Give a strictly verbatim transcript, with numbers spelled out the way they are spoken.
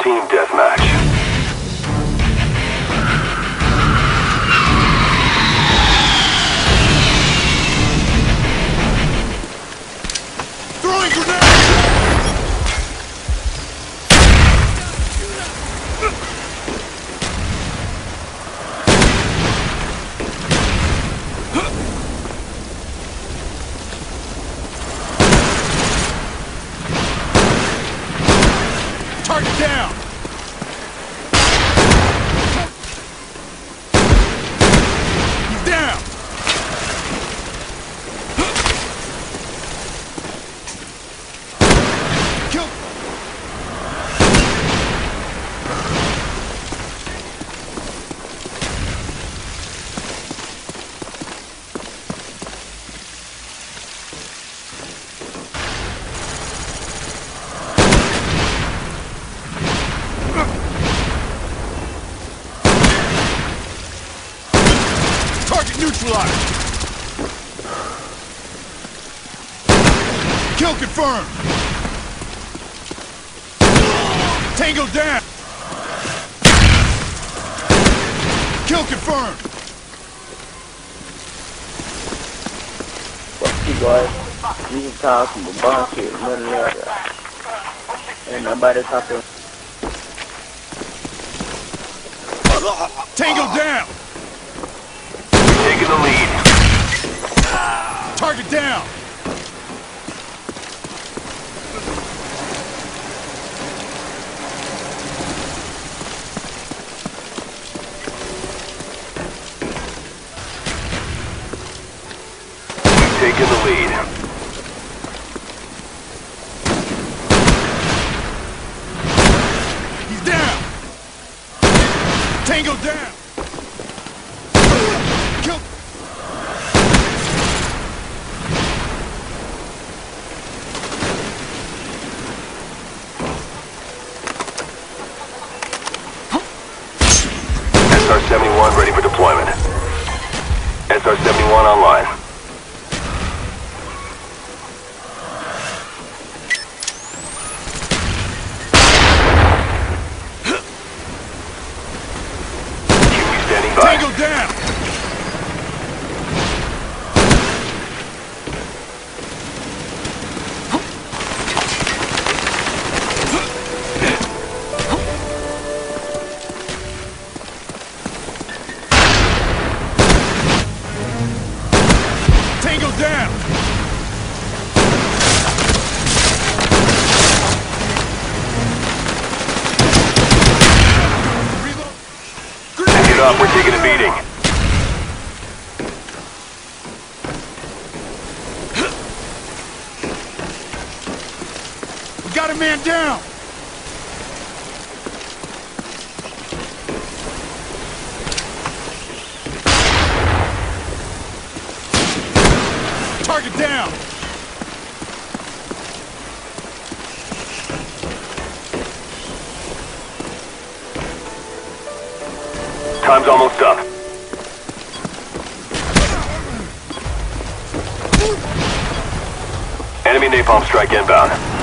Team deathmatch. Throwing grenade! Target down! He's down! Kill! Target neutralized! Kill confirmed! Tango down! Kill confirmed! Fuck you guys. You can talk some bullshit, nothing else. Ain't nobody talking. Tango down! Taking the lead. Target down! Taking the lead. He's down! Tango down! Kill! S R seventy-one ready for deployment. S R seventy-one online. Standing by. Tango down! Tango down! Reload! Pick it up, we're taking a beating. We got a man down! Target down! Time's almost up. Enemy napalm strike inbound.